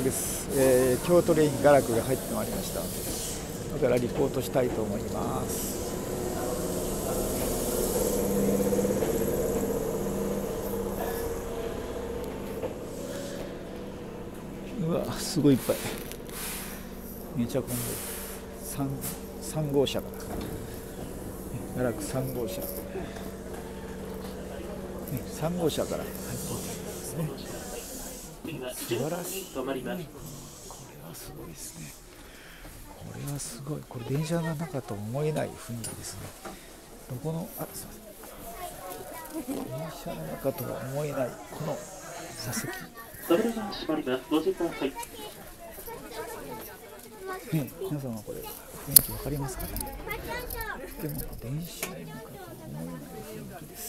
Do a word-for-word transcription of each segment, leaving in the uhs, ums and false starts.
です、えー、京都レインガラクが入ってまいりました。だからリポートしたいと思います。うわ、すごいいっぱい。めちゃ混んでる。三三号車からガラクさん号車、さん号車から入っていきますね。素晴らしい、ね、これはすごいですね。これはすごい。これ電車の中と思えない雰囲気ですね。どこの、あ、すいません、電車の中とは思えないこの座席。 それでは閉まります。ご注意ください。 ね、皆様これ雰囲気わかりますかね。でも電車の中とは思えない雰囲気です。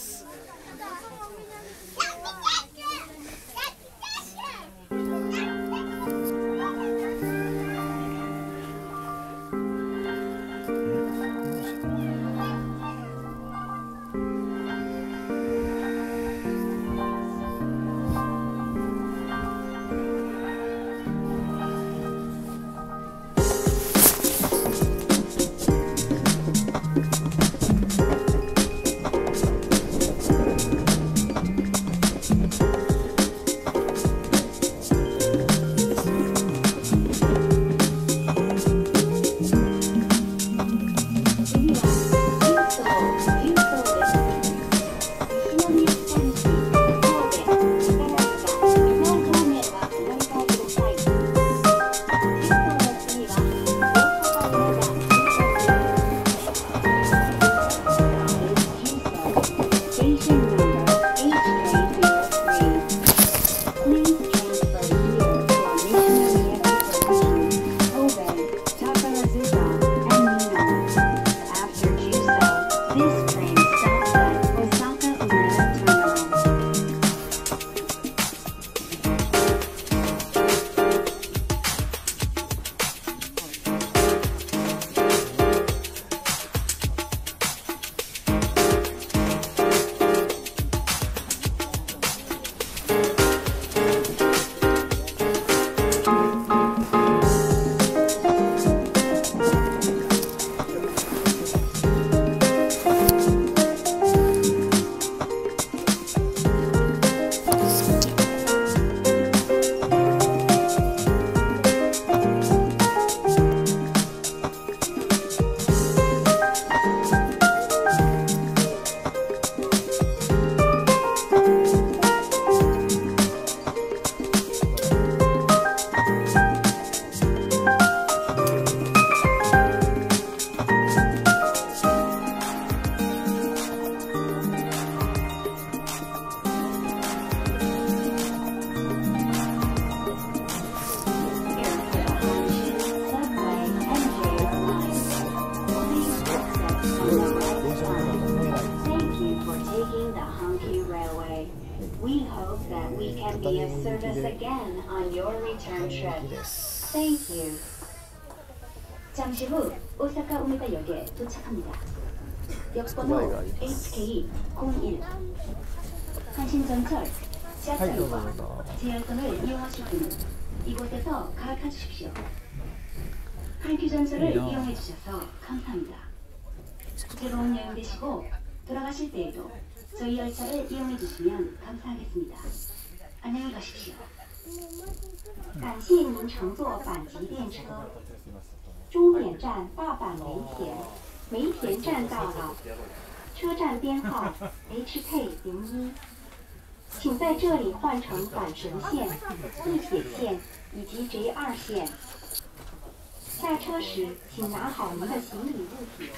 We hope that we can be of service again on your return trip. Thank you. 잠시 후 오사카 우미다역에 도착합니다. 역번호 에이치케이 공일. 한신전철 지하철과 제열선을 이용하실 분은 이곳에서 갈아타 주십시오. 한큐 전설을 이용해 주셔서 감사합니다. 즐거운 여행 되시고 돌아가실 때에도 저희 열차를 이용해 주시면 감사하겠습니다. 안녕히 가십시오. 感谢您乘坐阪急电车。终点站大阪梅田，梅田站到了。车站编号 H K 零一，请在这里换乘阪神线、地铁线以及 J 二线。下车时，请拿好您的行李物品。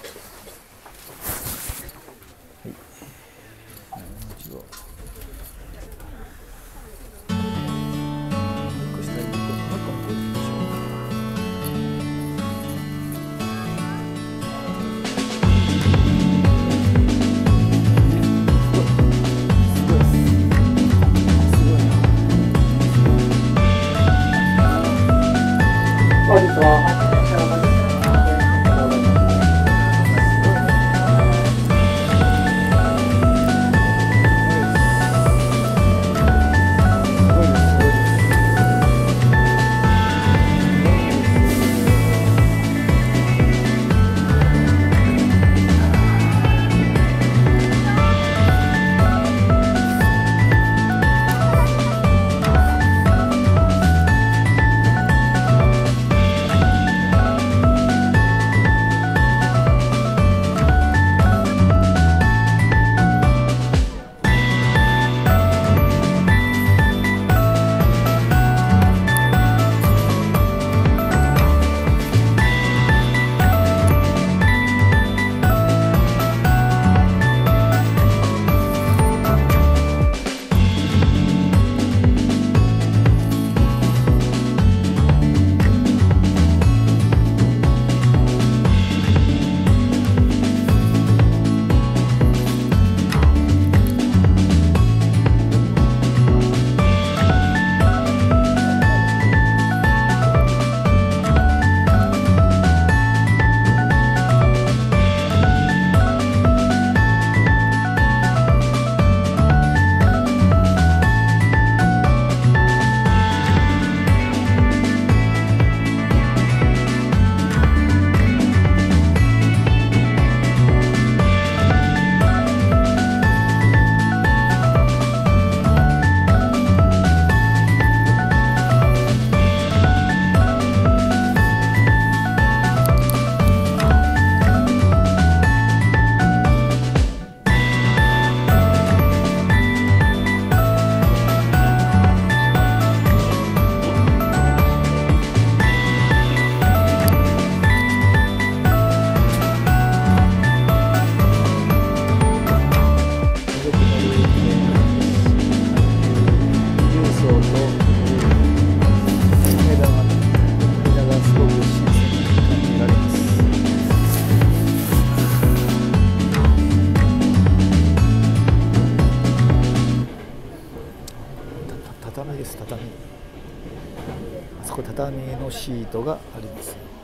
畳です、畳。あそこ畳のシートがありますよ。